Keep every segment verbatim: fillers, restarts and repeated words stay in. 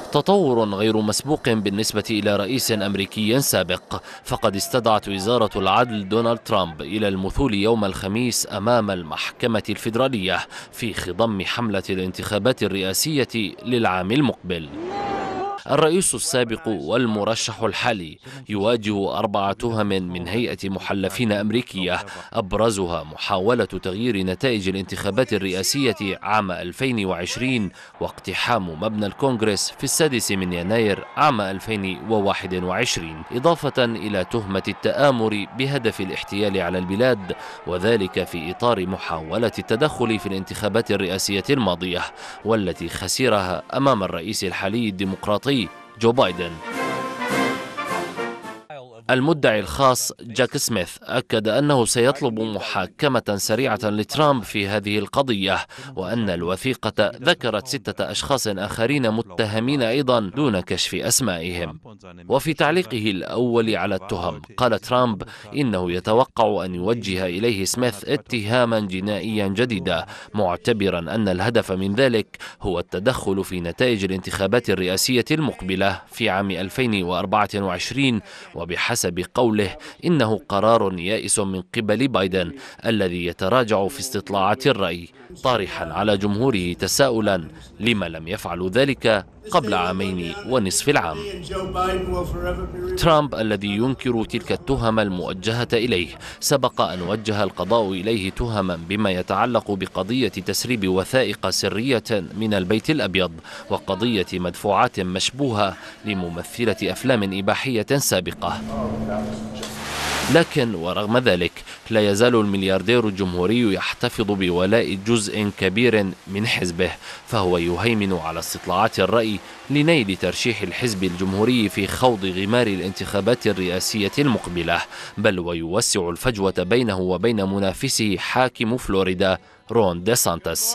تطور غير مسبوق بالنسبة إلى رئيس أمريكي سابق، فقد استدعت وزارة العدل دونالد ترامب إلى المثول يوم الخميس أمام المحكمة الفيدرالية في خضم حملة الانتخابات الرئاسية للعام المقبل. الرئيس السابق والمرشح الحالي يواجه أربع تهم من هيئة محلفين أمريكية، أبرزها محاولة تغيير نتائج الانتخابات الرئاسية عام ألفين وعشرين واقتحام مبنى الكونغرس في السادس من يناير عام ألفين وواحد وعشرين، إضافة إلى تهمة التآمر بهدف الاحتيال على البلاد، وذلك في إطار محاولة التدخل في الانتخابات الرئاسية الماضية والتي خسرها أمام الرئيس الحالي الديمقراطي جو بايدن. المدعي الخاص جاك سميث أكد أنه سيطلب محاكمة سريعة لترامب في هذه القضية، وأن الوثيقة ذكرت ستة أشخاص آخرين متهمين أيضا دون كشف أسمائهم. وفي تعليقه الأول على التهم قال ترامب إنه يتوقع أن يوجه إليه سميث اتهاما جنائيا جديدا، معتبرا أن الهدف من ذلك هو التدخل في نتائج الانتخابات الرئاسية المقبلة في عام ألفين وأربعة وعشرين، وبحسب حسب قوله إنه قرار يائس من قبل بايدن الذي يتراجع في استطلاعات الرأي، طارحا على جمهوره تساؤلا لما لم يفعلوا ذلك قبل عامين ونصف العام. ترامب الذي ينكر تلك التهم الموجهة إليه سبق أن وجه القضاء إليه تهما بما يتعلق بقضية تسريب وثائق سرية من البيت الأبيض وقضية مدفوعات مشبوهة لممثلة أفلام إباحية سابقة. لكن ورغم ذلك لا يزال الملياردير الجمهوري يحتفظ بولاء جزء كبير من حزبه، فهو يهيمن على استطلاعات الرأي لنيل ترشيح الحزب الجمهوري في خوض غمار الانتخابات الرئاسية المقبلة، بل ويوسع الفجوة بينه وبين منافسه حاكم فلوريدا رون دي سانتس.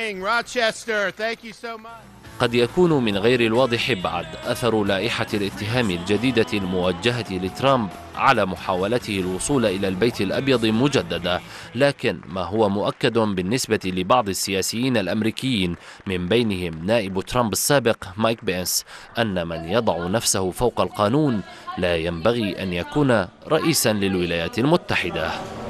قد يكون من غير الواضح بعد أثر لائحة الاتهام الجديدة الموجهة لترامب على محاولته الوصول إلى البيت الأبيض مجددا، لكن ما هو مؤكد بالنسبة لبعض السياسيين الأمريكيين من بينهم نائب ترامب السابق مايك بينس أن من يضع نفسه فوق القانون لا ينبغي أن يكون رئيسا للولايات المتحدة.